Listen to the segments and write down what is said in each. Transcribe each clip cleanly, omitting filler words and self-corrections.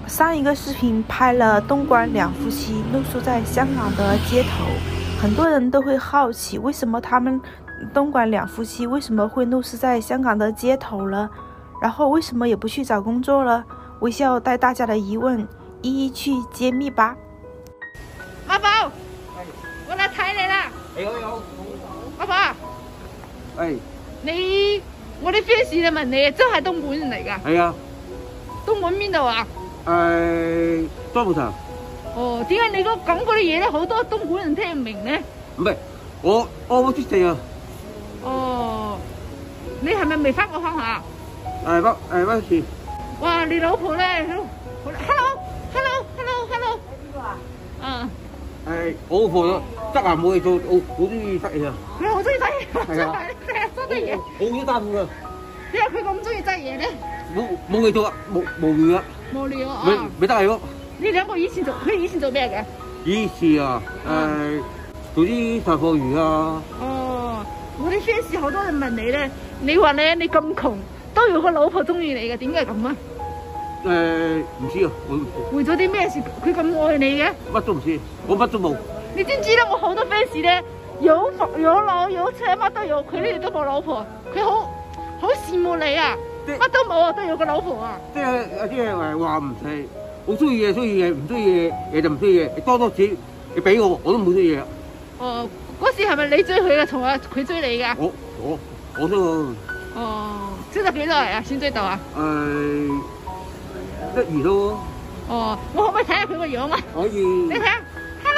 上一个视频拍了东莞两夫妻露宿在香港的街头，很多人都会好奇，为什么他们东莞两夫妻为什么会露宿在香港的街頭了？然後為什麼也不去找工作了？微笑帶大家的疑問一一去揭秘吧。 阿寶，我嚟睇你啦。 有。 阿寶，我啲 fans 嚟問你，真係東莞人嚟㗎？ 係啊。 東莞邊度啊？ 多寶頭。 哦，點解你講嗰啲嘢咧，好多東莞人聽唔明咧？ 唔係，我冇識字啊。 哦，你係咪未翻過鄉下？ 乜事？ 哇，你老婆咧，hello， 我老婆得閒冇嘢做，好中意執嘢啊。 佢好中意執嘢， 係啊， 執嘢。 好多擔㗎。 點解佢咁中意執嘢咧？ 冇嘢做啊，無聊啊。 無聊啊。 咪得係咯。 你兩個以前做咩嘅？ 以前啊，做啲售貨員啊。 哦，我啲 fans 好多人問你咧，你話咧你咁窮都有個老婆中意你嘅，點解咁啊？ 唔知啊， 為咗啲咩事佢咁愛你嘅？ 乜都唔知，我乜都冇。 你知唔知咧？我好多 fans 咧，有房有樓有車乜都有，佢哋都冇老婆，佢好羨慕你啊！乜都冇啊，都有個老婆啊！ 即係話唔係，我中意嘢中意嘢，唔中意嘢就唔中意嘢。你多錢你俾我都唔會中意嘢。 哦，嗰時係咪你追佢嘅，同埋佢追你㗎？ 我都。 哦，追咗幾耐啊？先追到啊 ？1月咯。 哦，我可唔可以睇下佢個樣啊？ 可以。 你睇下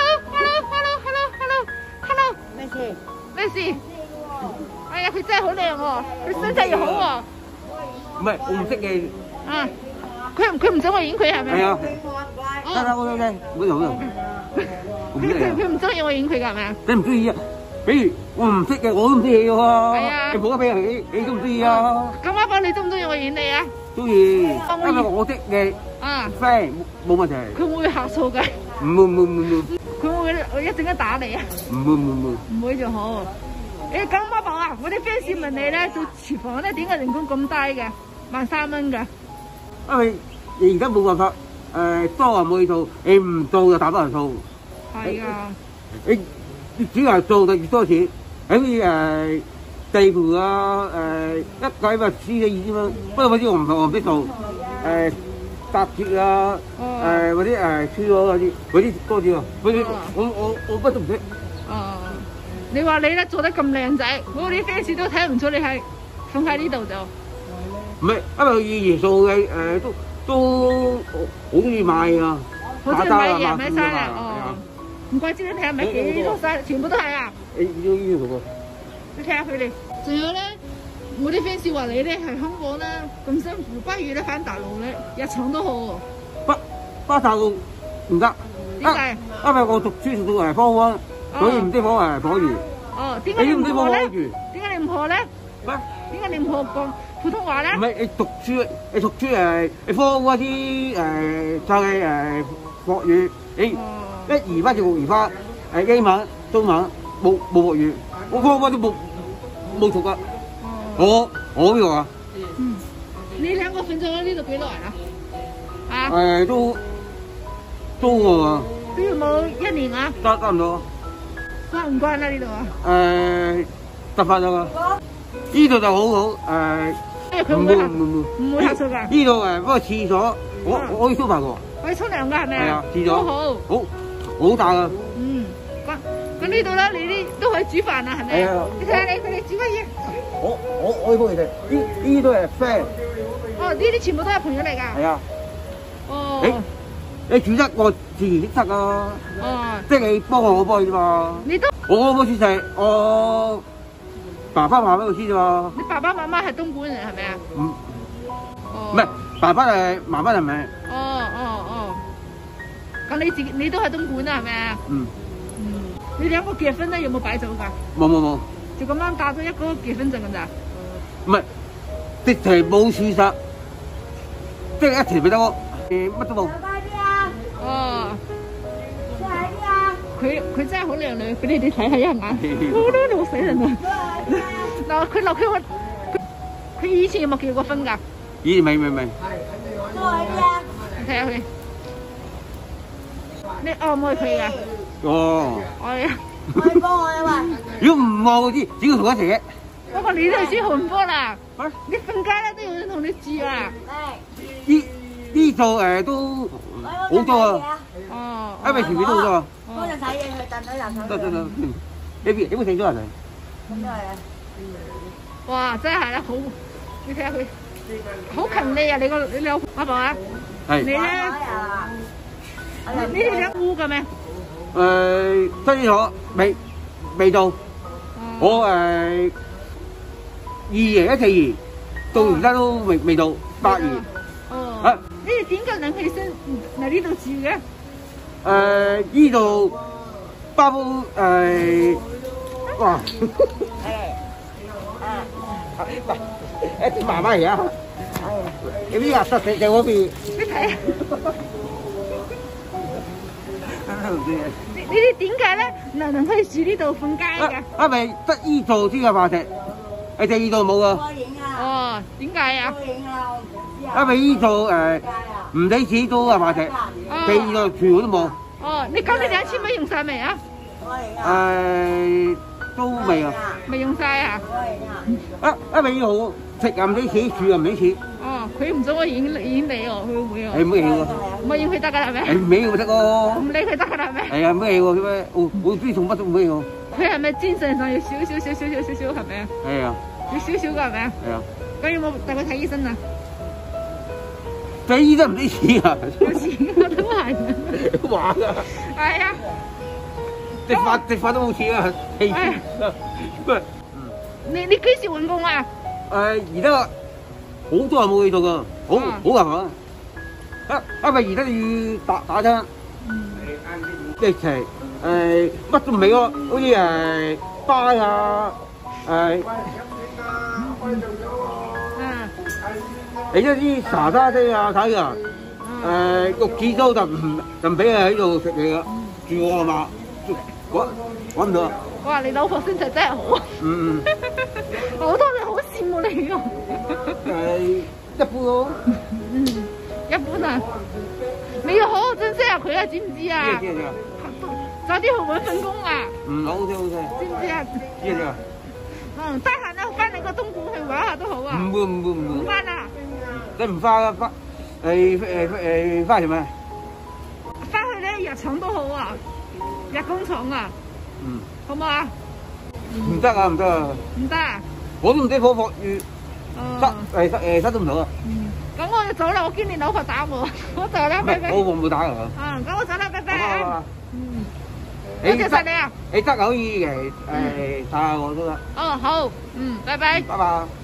，hello， 咩事？ 咩事？哎呀，佢真係好靚喎，佢身體又好喎。 唔係，我唔識嘅。 啊，佢唔想我影佢係咪？ 係啊。得，我好。 佢唔中意我影佢㗎係咪啊？ 你唔中意啊？比如我唔識嘅，我都唔中意嘅喎。 係啊。 你冇得俾人，你都唔中意啊？ 咁阿寶，你中唔中意我影你啊？ 中意，因為我識嘅 friend 冇問題。 佢會唔會客訴㗎？ 唔會。 佢會唔會一陣間打你啊？ 唔會。 唔會就好。咁阿寶啊，我啲 fans 問你咧，做廚房咧點解人工咁低嘅？13,000蚊㗎。 因為你而家冇辦法，多人冇嘢做，你唔做就打多人數。 係啊。 你主要係做就越多錢，好似地盤啊，一個禮拜輸咗2千蚊。不過嗰啲我唔識做，搭鐵啊，嗰啲穿咗嗰啲多啲喎。嗰啲我乜都唔識。 哦，你話你咧做得咁靚仔，我啲 fans 都睇唔出你係放喺呢度就。 唔係，因為佢元素嘅都好中意買啊。 好中意買嘢買衫啊！哦，唔怪之你睇下買幾多衫，全部都係啊！ 呢度喎。 你睇下佢哋，仲有咧，我啲 fans 話你咧喺香港咧咁辛苦，不如咧返大陸咧日廠都好。 返大陸唔得。 點解？ 因為我讀書讀到科温，所以唔識講普語。 哦，點解你唔學咧？點解你唔學咧？ 咩？ 點解你唔學講普通話咧？ 唔係你讀書你科嗰啲就係國語，你1、2班就6、2班英文、中文冇國語，我科嗰啲冇讀噶。我呢個啊。 你兩個瞓咗喺呢度幾耐啦？啊？ 都喎。 都要冇1年啊？ 差唔多。 慣唔慣啊呢度啊？ 習慣咗啦。呢度就好好唔會客訴㗎。 呢度不過廁所我可以沖埋喎。 可以沖涼㗎係咪啊？ 係啊，廁所好大啊。 咁呢度咧，你啲都可以煮飯啊係咪？你睇下佢哋煮乜嘢？ 我可以幫你哋。呢都係 friend。 哦，呢啲全部都係朋友嚟㗎。 係啊。 哦。 你煮得我自然識得啊。 哦。 即係你幫我幫你啫嘛。 你都。 我冇煮食，我爸爸媽媽都知啫嘛。 你爸爸媽媽係東莞人係咪啊？ 唔係，爸爸係媽媽係咪？ 哦。咁你都係東莞啊係咪啊？你兩個結婚咧有冇擺酒㗎？ 冇。 就咁啱打咗一個結婚證㗎咋？ 唔係，直情冇事實，即係一齊俾得我，乜都冇。 哦。佢真係好靚女，俾你哋睇下一眼，好多老死人啊！嗱，佢以前有冇結過婚㗎？ 以前未。 你睇下佢。 你愛唔愛佢噶？ 哦， 愛啊！ 可以幫我啊喂！ 如果唔愛嗰啲，只要同一齊嘅。 不過你都係先紅波啦， 啊？ 你瞓街咧都有人同你住啊！ 呢度都好多啊， 哦， 因為前面都好多啊。 幫你睇嘢，佢掟咗入手。 得，你冇停咗人嚟？ 咁都係啊！ 哇，真係咧好，你睇下佢好勤力啊！你老阿婆啊， 係。 你咧？你哋兩烏嘅咩？ 新咗未到，我2014到而家都未到8年。 哦。你哋點解能起身嚟呢度住嘅？ 呢度包哇！媽媽嚟啊！呢啲啊實在嗰邊。 你睇。你哋點解咧能可以住呢度瞓街嘅？ 因為得呢度先有化石，第二度冇啊。 哦，點解啊？ 因為呢度唔使錢都有化石，第二度全部都冇。 哦，你今年2,000蚊用晒未啊？ 都未啊。 未用晒啊？ 因為呢度食又唔使錢，住又唔使錢。 哦，佢唔准我演你哦，佢會唔會啊？ 係唔會喎。 唔係要佢得㗎啦咩？ 係唔理佢得咯。 唔理佢得㗎啦咩？ 係啊，唔理喎，佢咩？我邊做乜都唔理喎。 佢係咪精神上要少係咪啊？ 係啊。 要少㗎係咪啊？ 係啊。 咁有冇帶佢睇醫生啊？ 睇醫生唔使錢啊！ 有錢我都係啊。 玩啊！ 係啊。 食飯都冇錢啊！ 你幾時換工啊？ 而家好多人冇去到㗎，好難啊！因為而家要打針，疫情乜都唔係咯，好似巴啊你一啲茶餐廳啊睇啊，六字都就唔俾佢喺度食嘢㗎，住我係嘛？揾唔到啊！ 哇！你老婆身材真係好啊！好多人好羨慕你㗎。 一般咯。 一般啊！你要好好珍惜下佢啊，知唔知啊？ 知啊！ 早啲去揾份工啊！ 好聽。 知唔知啊？ 知啊！ 得閒咧翻你個東莞去玩下都好啊！ 唔會。唔翻啊！ 你唔翻啊？翻做咩？ 翻去咧日廠都好啊，日工廠啊。好唔好啊？ 唔得啊！唔得啊！我都唔知火貨月塞都唔到啊！ 咁我就走啦，我驚你老婆打我，我走啦，拜拜。 我冇打㗎。 咁我走啦，拜拜。 多謝晒你啊！ 你得可以嚟睇下我都得。 好，拜拜。 拜拜。